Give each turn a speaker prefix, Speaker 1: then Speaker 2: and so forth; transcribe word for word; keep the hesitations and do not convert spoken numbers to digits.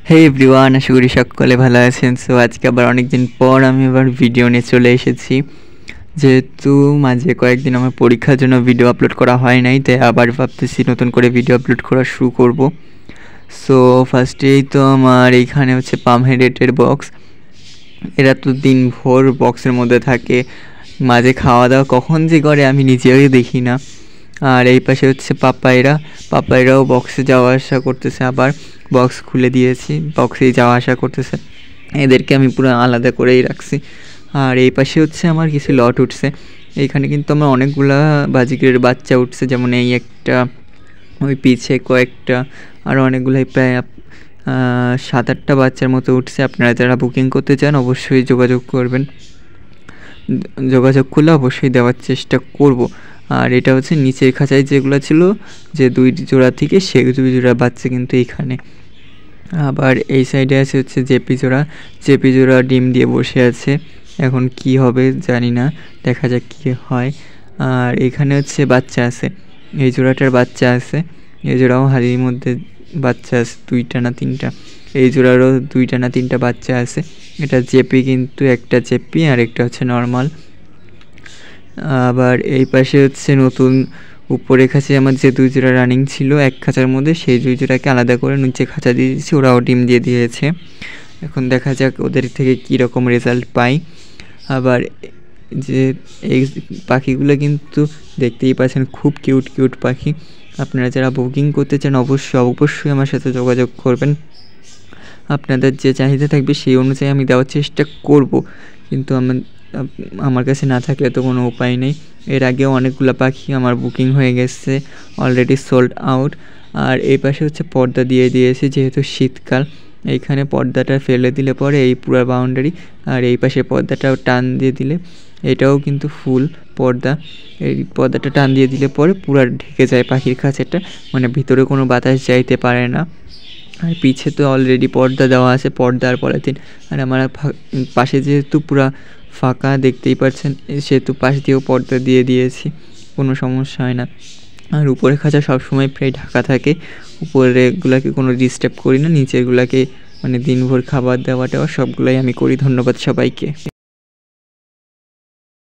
Speaker 1: হে everyone, আশা করি সকলে ভালো আছেন। সো আজকে আবার অনেক দিন পর আমি আবার ভিডিও নিয়ে চলে এসেছি। যেহেতু মাঝে কয়েকদিন আমার পরীক্ষার জন্য ভিডিও আপলোড করা হয় নাই, তাই আবার ভাবতেছি নতুন করে ভিডিও আপলোড করা শুরু করব। সো ফার্স্টেই তো আমার এইখানে হচ্ছে পামহেডেটের বক্স। এরা তো দিনভর বক্সের মধ্যে থাকে, মাঝে খাওয়া দাওয়া কখন যে করে আমি নিজেও দেখি না। আর এই পাশে হচ্ছে পাপাইরা পাপাইরাও বক্সে যাওয়া আসা করতেছে, আবার বক্স খুলে দিয়েছি, বক্সেই যাওয়া আসা করতেছে। এদেরকে আমি পুরো আলাদা করেই রাখছি। আর এই পাশে হচ্ছে আমার কিছু লট উঠছে। এইখানে কিন্তু আমার অনেকগুলা বাজিকের বাচ্চা উঠছে, যেমন এই একটা, ওই পিছে কয়েকটা, আর অনেকগুলাই প্রায় সাত আটটা বাচ্চার মতো উঠছে। আপনারা যারা বুকিং করতে চান অবশ্যই যোগাযোগ করবেন, যোগাযোগ করলে অবশ্যই দেওয়ার চেষ্টা করব। আর এটা হচ্ছে নিচের খাঁচায় যেগুলো ছিল, যে দুই জোড়া থেকে সেই দুই জোড়া বাচ্চা কিন্তু এইখানে। আবার এই সাইডে আছে হচ্ছে জেপি জোড়া, জেপি জোড়া ডিম দিয়ে বসে আছে। এখন কি হবে জানি না, দেখা যাক কী হয়। আর এখানে হচ্ছে বাচ্চা আছে, এই জোড়াটার বাচ্চা আছে, এই জোড়াও হাড়ির মধ্যে বাচ্চা আছে দুইটা না তিনটা, এই জোড়ারও দুইটা না তিনটা বাচ্চা আছে। এটা জেপি, কিন্তু একটা জেপি আর একটা হচ্ছে নর্মাল। আবার এই পাশে হচ্ছে নতুন উপরে খাঁচে আমার যে দুই জোড়া রানিং ছিল এক খাঁচার মধ্যে, সেই দুই জোড়াকে আলাদা করে নিচে খাঁচা দিয়ে দিয়েছি, ওরাও ডিম দিয়ে দিয়েছে। এখন দেখা যাক ওদের থেকে কী রকম রেজাল্ট পাই। আবার যে এই পাখিগুলো কিন্তু দেখতেই পাচ্ছেন খুব কিউট কিউট পাখি। আপনারা যারা বুকিং করতে চান অবশ্যই অবশ্যই আমার সাথে যোগাযোগ করবেন। আপনাদের যে চাহিদা থাকবে সেই অনুযায়ী আমি দেওয়ার চেষ্টা করব, কিন্তু আমার আমার কাছে না থাকলে তো কোনো উপায় নেই। এর আগেও অনেকগুলো পাখি আমার বুকিং হয়ে গেছে, অলরেডি সোল্ড আউট। আর এই পাশে হচ্ছে পর্দা দিয়ে দিয়েছি, যেহেতু শীতকাল এইখানে পর্দাটা ফেলে দিলে পরে এই পুরো বাউন্ডারি, আর এই পাশে পর্দাটাও টান দিয়ে দিলে, এটাও কিন্তু ফুল পর্দা, এই পর্দাটা টান দিয়ে দিলে পরে পুরো ঢেকে যায় পাখির খাঁচাটা, মানে ভিতরে কোনো বাতাস যাইতে পারে না। আর পিছে তো অলরেডি পর্দা দেওয়া আছে, পর্দা আর পলিথিন। আর আমার পাশে যেহেতু পুরা ফাঁকা দেখতেই পাচ্ছেন, সেহেতু পাশ দিয়েও পর্দা দিয়ে দিয়েছি, কোনো সমস্যা হয় না। আর উপরে খাঁচা সবসময় প্রায় ঢাকা থাকে, উপরেগুলোকে কোনো ডিস্টার্ব করি না, নিচেরগুলোকে মানে দিনভর খাবার দেওয়া টেওয়া সবগুলোই আমি করি। ধন্যবাদ সবাইকে।